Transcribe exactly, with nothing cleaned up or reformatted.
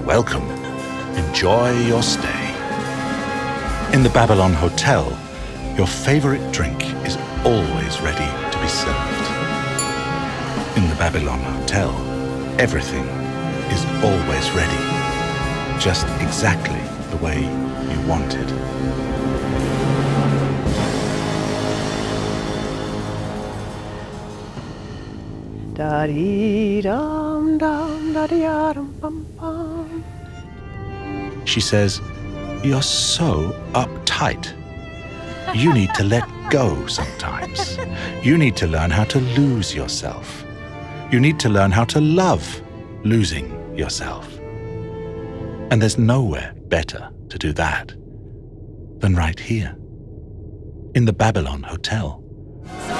welcome. Enjoy your stay. In the Babylon Hotel, your favorite drink is always ready to be served. In the Babylon Hotel, everything is always ready, just exactly the way you want it. She says, "You're so uptight. You need to let go sometimes. You need to learn how to lose yourself. You need to learn how to love losing yourself. And there's nowhere better to do that than right here, in the Babylon Hotel."